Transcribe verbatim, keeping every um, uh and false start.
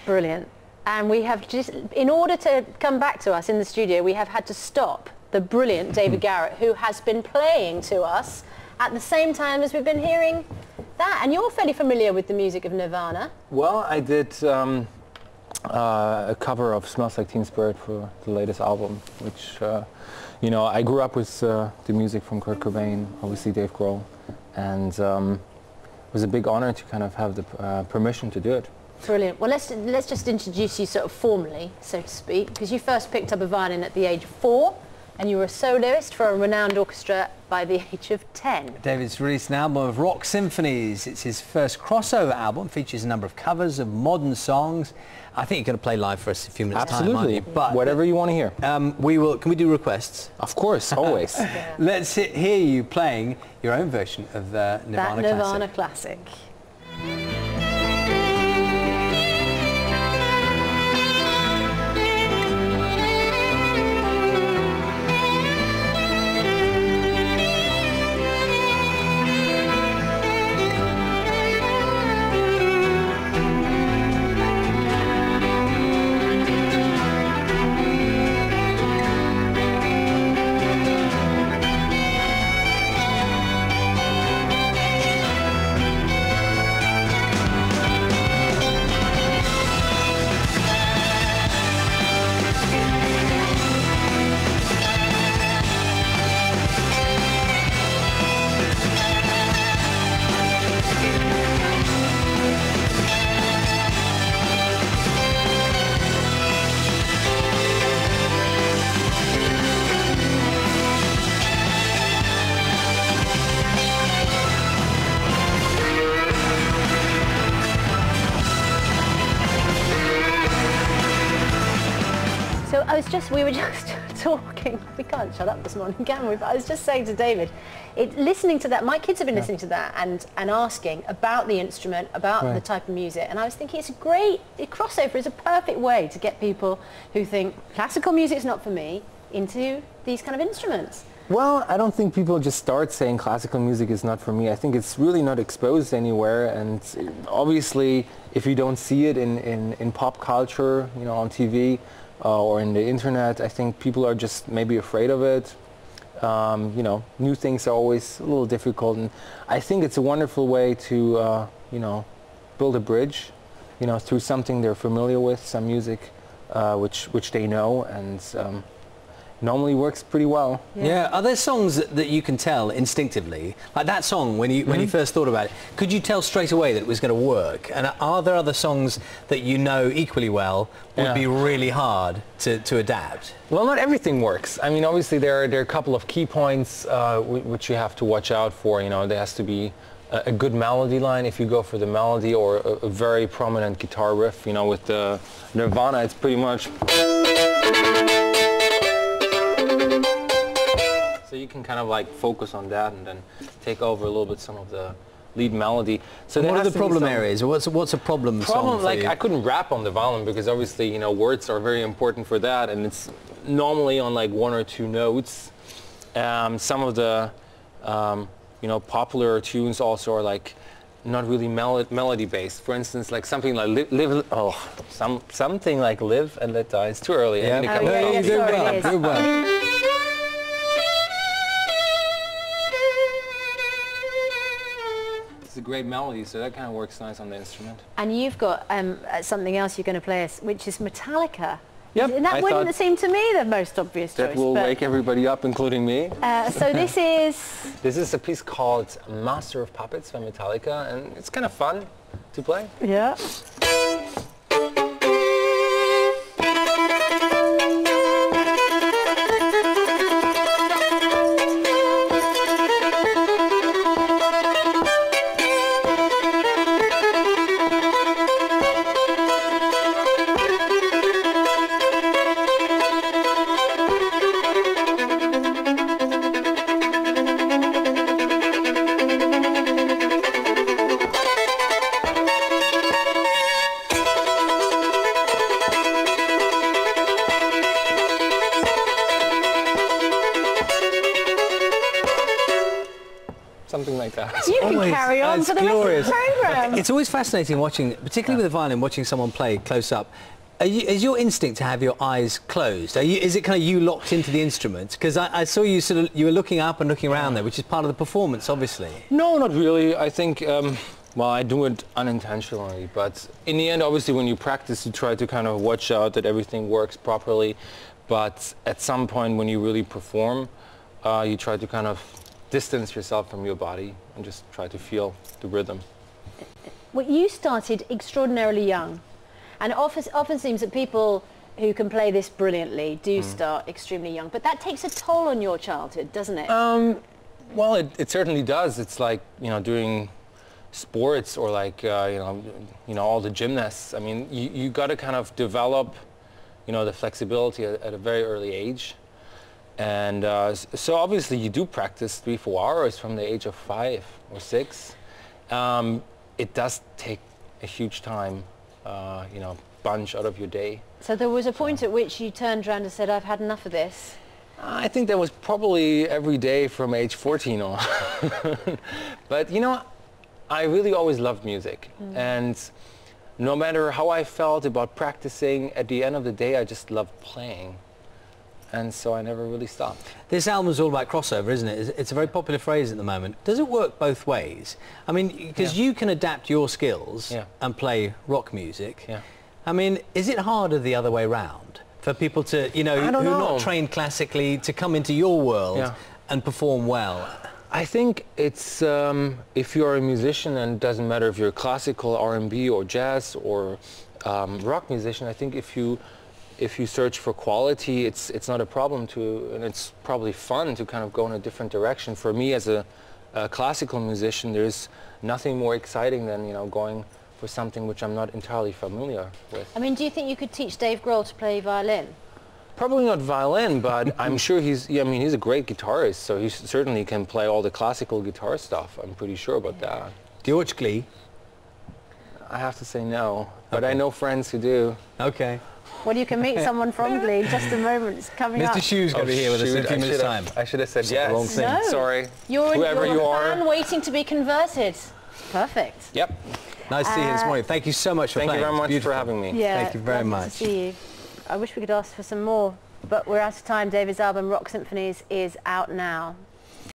Brilliant. And we have just, in order to come back to us in the studio, we have had to stop the brilliant David Garrett, who has been playing to us at the same time as we've been hearing that. And you're fairly familiar with the music of Nirvana. Well, I did um, uh, a cover of Smells Like Teen Spirit for the latest album, which, uh, you know, I grew up with uh, the music from Kurt Cobain, obviously Dave Grohl, and um, it was a big honor to kind of have the uh, permission to do it. Brilliant. Well, let's, let's just introduce you sort of formally, so to speak, because you first picked up a violin at the age of four, and you were a soloist for a renowned orchestra by the age of ten. David's released an album of rock symphonies. It's his first crossover album, features a number of covers of modern songs. I think you're going to play live for us in a few minutes' Absolutely. time, aren't you? But whatever you want to hear. Um, we will. Can we do requests? Of course, always. Yeah. Let's hit, hear you playing your own version of the Nirvana, That Nirvana classic. classic. So I was just, we were just talking, we can't shut up this morning, can we? But I was just saying to David, it, listening to that, my kids have been yeah. listening to that and, and asking about the instrument, about right. the type of music, and I was thinking it's a great, a crossover is a perfect way to get people who think classical music's not for me into these kind of instruments. Well, I don't think people just start saying classical music is not for me. I think it's really not exposed anywhere, and obviously if you don't see it in, in, in pop culture, you know, on T V, Uh, or in the internet, I think people are just maybe afraid of it. Um, you know, new things are always a little difficult, and I think it's a wonderful way to, uh, you know, build a bridge, you know, through something they're familiar with, some music uh, which which they know, and um, normally works pretty well. Yeah. yeah. Are there songs that, that you can tell instinctively, like that song when you mm-hmm. when you first thought about it? Could you tell straight away that it was going to work? And are there other songs that you know equally well would yeah. be really hard to, to adapt? Well, not everything works. I mean, obviously there are, there are a couple of key points uh, which you have to watch out for. You know, there has to be a, a good melody line if you go for the melody, or a, a very prominent guitar riff. You know, with the Nirvana, it's pretty much. So you can kind of like focus on that and then take over a little bit some of the lead melody. So what are the problem areas? Or what's what's a problem, problem song for like you? I couldn't rap on the violin because obviously, you know, words are very important for that, and it's normally on like one or two notes. Um, some of the um, you know, popular tunes also are like not really mel melody based. For instance, like something like live, live oh some something like Live and Let Die. It's too early. Yeah, oh, yeah, yeah, do sorry, well, do well. It's a great melody, so that kind of works nice on the instrument. And you've got um, something else you're going to play us, which is Metallica. Yep, And that I wouldn't seem to me the most obvious that choice. That will but, wake everybody up, including me. Uh, so this is... This is a piece called Master of Puppets by Metallica, and it's kind of fun to play. Yeah. It's you always, can carry on it's for the glorious. rest of the programme. It's always fascinating watching, particularly with the violin, watching someone play close up. Are you, is your instinct to have your eyes closed? Are you, is it kind of you locked into the instrument? Because I, I saw you sort of, you were looking up and looking around there, which is part of the performance, obviously. No, not really. I think, um, well, I do it unintentionally, but in the end, obviously, when you practice, you try to kind of watch out that everything works properly. But at some point, when you really perform, uh, you try to kind of distance yourself from your body and just try to feel the rhythm. Well, you started extraordinarily young. And it often, often seems that people who can play this brilliantly do mm. start extremely young. But that takes a toll on your childhood, doesn't it? Um, well, it, it certainly does. It's like, you know, doing sports or like, uh, you know, you know, all the gymnasts. I mean, you, you got to kind of develop, you know, the flexibility at, at a very early age. And uh, so obviously you do practice three, four hours from the age of five or six. Um, it does take a huge time. Uh, you know, bunch out of your day. So there was a point so. at which you turned around and said, I've had enough of this. I think that was probably every day from age fourteen on. But, you know, I really always loved music. Mm. And no matter how I felt about practicing, at the end of the day, I just loved playing. And so I never really stopped. This album is all about crossover, isn't it? It's a very popular phrase at the moment. Does it work both ways? I mean, because yeah. you can adapt your skills yeah. and play rock music. Yeah. I mean, is it harder the other way round for people to, you know, who are not trained classically to come into your world yeah. and perform well? I think it's, um, if you're a musician, and it doesn't matter if you're a classical, R and B or jazz or um, rock musician, I think if you if you search for quality, it's it's not a problem to, and it's probably fun to kind of go in a different direction. For me as a, a classical musician, there's nothing more exciting than, you know, going for something which I'm not entirely familiar with. I mean, do you think you could teach Dave Grohl to play violin? Probably not violin, but I'm sure he's, yeah, I mean, he's a great guitarist, so he certainly can play all the classical guitar stuff. I'm pretty sure about yeah. that. George Glee? I have to say no, but okay. I know friends who do. Okay. Well, you can meet someone from Glee in just a moment. It's coming Mister up. Shoe's going to oh, be here with us in a few I minutes' time. I should have said yes. Wrong thing. No. Sorry. You're, Whoever you're you a are. fan waiting to be converted. Perfect. Yep. Nice to see you this morning. Thank you so much for Thank playing. you very much Beautiful. for having me. Yeah, Thank you very lovely much. to see you. I wish we could ask for some more, but we're out of time. David's album, Rock Symphonies, is out now.